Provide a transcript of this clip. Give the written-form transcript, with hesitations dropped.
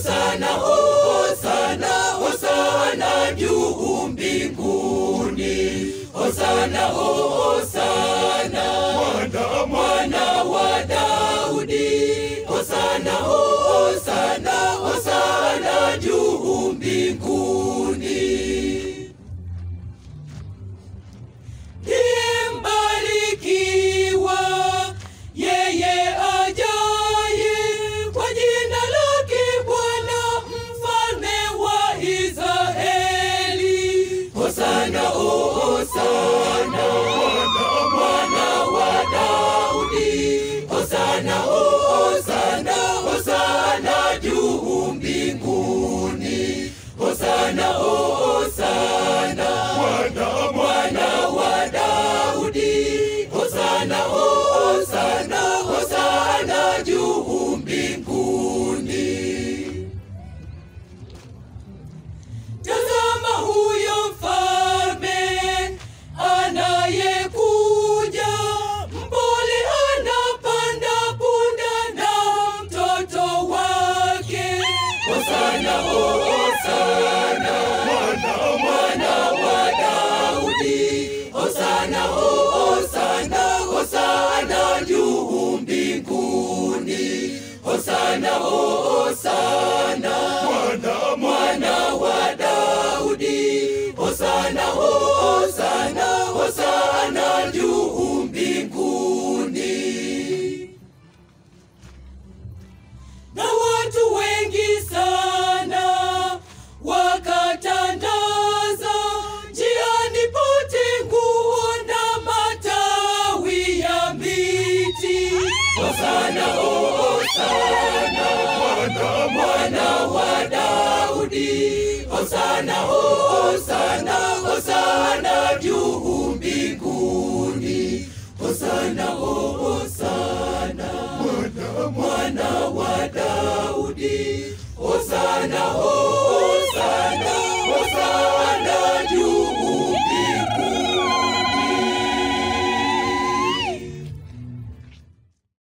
Hosana, Hosana, Hosana juu mbinguni. Hosana, Hosana, mwana wa Daudi. Hosana, Hosana, Hosana juu mbinguni. Mbarikiwa yeye ajaye kwa jina lake Bwana, mfalme wa Israeli. Hosana, Hosana, mwana wa Daudi. Hosana, Hosana, Hosana juu mbinguni. Hosana, Hosana, mwana wa Daudi. Hosana, Hosana, Hosana juu mbinguni. Tazama huyo mfalme anayekuja, mpole anapanda punda na mtoto wake. Hosana, Hosana, mwana wa Daudi. Hosana, Hosana, Hosana juu mbinguni. Hosana, Hosana, mwana wa Daudi. Hosana, Hosana, Hosana juu mbinguni. Na watu wengi sana wakatandaza njiani pote nguo na matawi ya miti. Hosana, Hosana, mwana wa Daudi. Hosana, Hosana, Hosana juu mbinguni. Hosana, Hosana, mwana wa Daudi. Hosana,